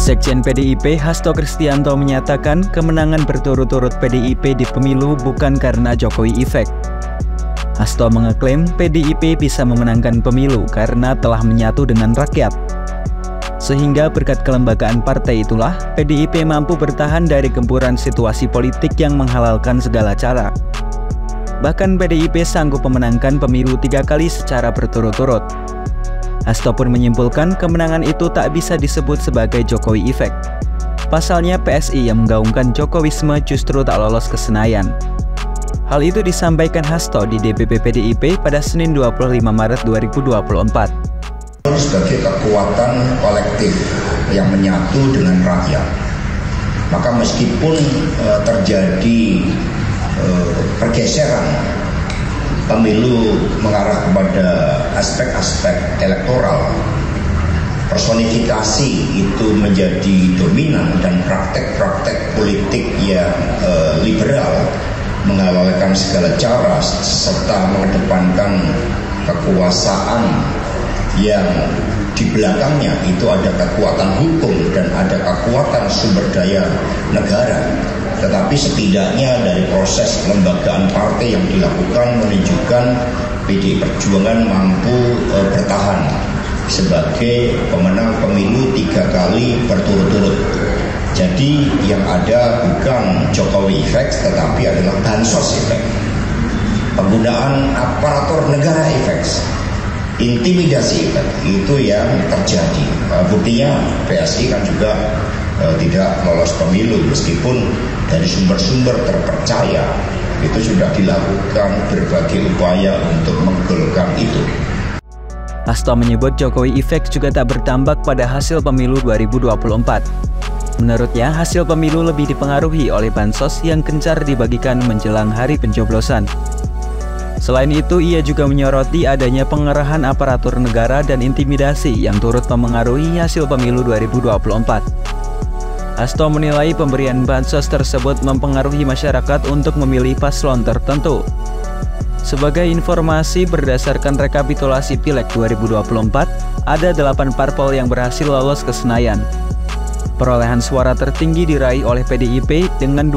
Sekjen PDIP Hasto Kristianto menyatakan kemenangan berturut-turut PDIP di pemilu bukan karena Jokowi Effect. Hasto mengeklaim PDIP bisa memenangkan pemilu karena telah menyatu dengan rakyat. Sehingga berkat kelembagaan partai itulah, PDIP mampu bertahan dari gempuran situasi politik yang menghalalkan segala cara. Bahkan PDIP sanggup memenangkan pemilu 3 kali secara berturut-turut. Hasto pun menyimpulkan kemenangan itu tak bisa disebut sebagai Jokowi Effect. Pasalnya PSI yang menggaungkan Jokowisme justru tak lolos ke Senayan. Hal itu disampaikan Hasto di DPP PDIP pada Senin 25 Maret 2024. Sebagai kekuatan kolektif yang menyatu dengan rakyat, maka meskipun terjadi pergeseran pemilu mengarah kepada aspek-aspek elektoral, personifikasi itu menjadi dominan dan praktek-praktek politik yang liberal menghalalkan segala cara serta mengedepankan kekuasaan yang di belakangnya itu ada kekuatan hukum dan ada kekuatan sumber daya negara. Tetapi setidaknya dari proses kelembagaan partai yang dilakukan menunjukkan PDI Perjuangan mampu bertahan sebagai pemenang pemilu 3 kali berturut-turut. Jadi yang ada bukan Jokowi Effect tetapi adalah bansos effect, penggunaan aparatur negara effect, intimidasi effect itu yang terjadi. Buktinya PSI kan juga tidak lolos pemilu meskipun dari sumber-sumber terpercaya itu sudah dilakukan berbagai upaya untuk menggolkan itu. Hasto menyebut Jokowi Effect juga tak bertambah pada hasil pemilu 2024. Menurutnya, hasil pemilu lebih dipengaruhi oleh bansos yang gencar dibagikan menjelang hari pencoblosan. Selain itu, ia juga menyoroti adanya pengerahan aparatur negara dan intimidasi yang turut memengaruhi hasil pemilu 2024. Hasto menilai pemberian bansos tersebut mempengaruhi masyarakat untuk memilih paslon tertentu. Sebagai informasi, berdasarkan rekapitulasi Pileg 2024, ada 8 parpol yang berhasil lolos ke Senayan. Perolehan suara tertinggi diraih oleh PDIP dengan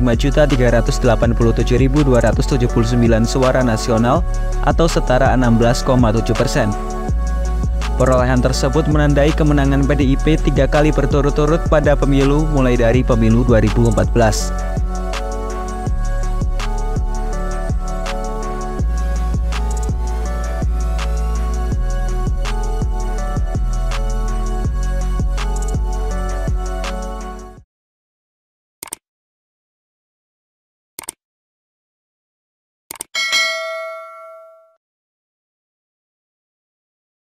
25.387.279 suara nasional atau setara 16,7%. Perolehan tersebut menandai kemenangan PDIP 3 kali berturut-turut pada pemilu mulai dari pemilu 2014.